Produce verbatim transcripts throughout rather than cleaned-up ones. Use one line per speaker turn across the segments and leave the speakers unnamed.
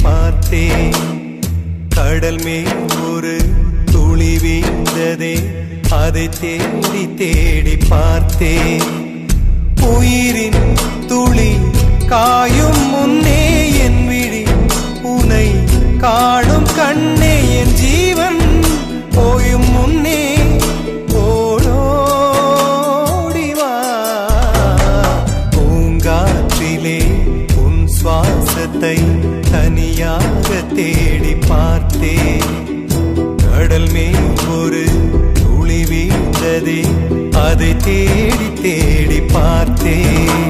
பார்த்தேன். கடல் மேல் ஒரு துளி வீழ்ந்ததே, அதை தேடி தேடி பார்த்தேன். உயிரின் துளி காயும் முன்னே என் விழி உனை காணும் கண்ணே, என் ஜீவன் போயும் முன்னே ஓடோடிவா. பூங்காற்றிலே உன் சுவாசத்தை தனியாக தேடி பார்த்தேன். கடல் மேல் ஒரு துளி வீழ்ந்ததே, அதை தேடி தேடி பார்த்தேன்.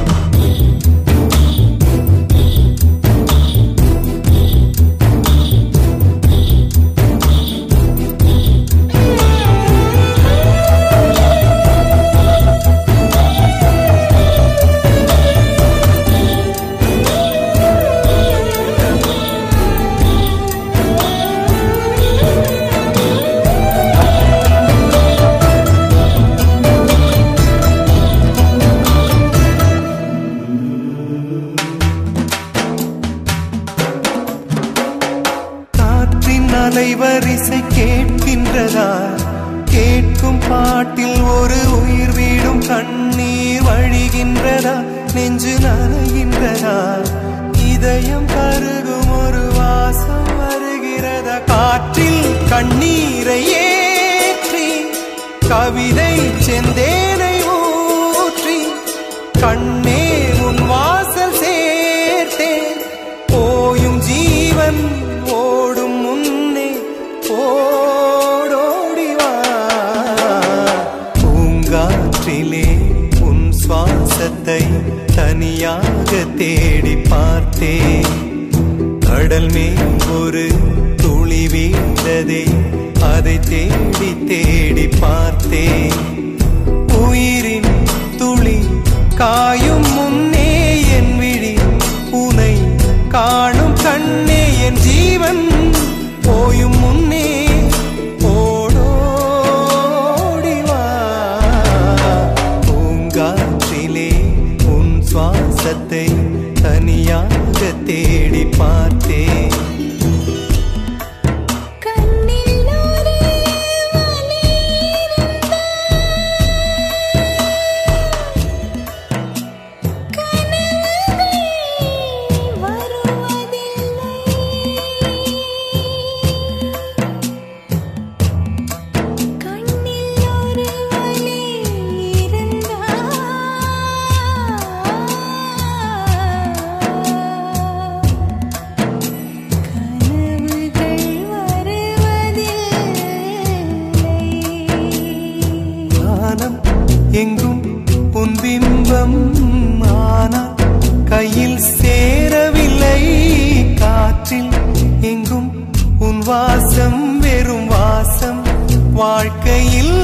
அலைவரிசை கேட்கின்றதா? கேட்கும் பாட்டில் ஒரு உயிர் வீடும் கண்ணீர் வழிகின்றதா? நெஞ்சு நனைகின்றதா? இதயம் கருகும் ஒரு வாசம் வருகிறதா? காற்றில் கண்ணீரை ஏற்றி கவிதை செந்தேனை ஊற்றி கண்ணே உன் வாசல் சேர்த்தேன். போயும் ஜீவன் ஓடும் முன்னே ஓடோடிவா. பூங்காற்றிலே உன் சுவாசத்தை தனியாக தேடி பார்த்தேன். கடல் மேல் ஒரு துளி வீழ்ந்ததே, அதை தேடி தேடி பார்த்தேன். உயிரின் துளி காயும் முன்னே என் விழி உனை காணும் கண்ணே, என் ஜீவன் போயும் முன்னே ஓடோடிவா. பூங்காற்றிலே உன் சுவாசத்தை தனியாக தேடி பார்த்தேன். எங்கும் உன் பிம்பம் ஆனால் கையில் சேரவில்லை. காற்றில் எங்கும் உன் வாசம் வெறும் வாசம், வாழ்க்கையில்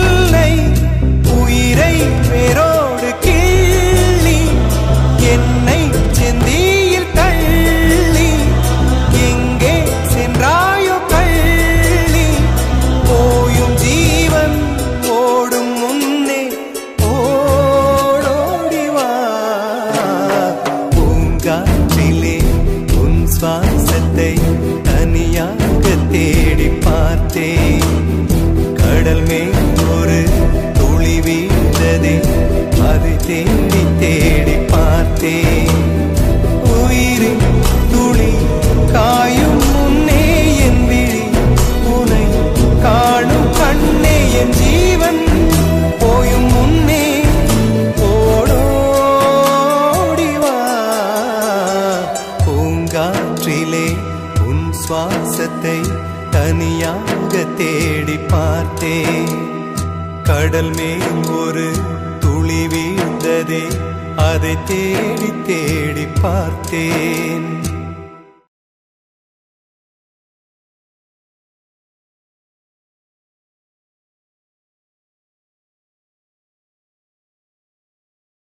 உயிரை வேரோடு கிள்ளி என்னை செந்தியில் தள்ளி எங்கே சென்றாயோ கள்ளி. போயும் ஜீவன் ஓடும் முன்னே ஓடோடிவா. பூங்காற்றிலே உன் சுவாசத்தை தனியாக தேடி பார்த்தேன். கடல் மேல் ஒரு துளி வீழ்ந்ததே, அதை தேடி தேடி பார்த்தேன். உயிரின் துளி காயும் முன்னே என் விழி உனை காணும் கண்ணே, என் ஜீவன் போயும் முன்னே ஓடோடிவா. பூங்காற்றிலே உன் சுவாசத்தை தனியாக தேடி பார்த்தேன். கடல் மேல் ஒரு துளி வீழ்ந்ததே, அதை தேடி தேடி பார்த்தேன்.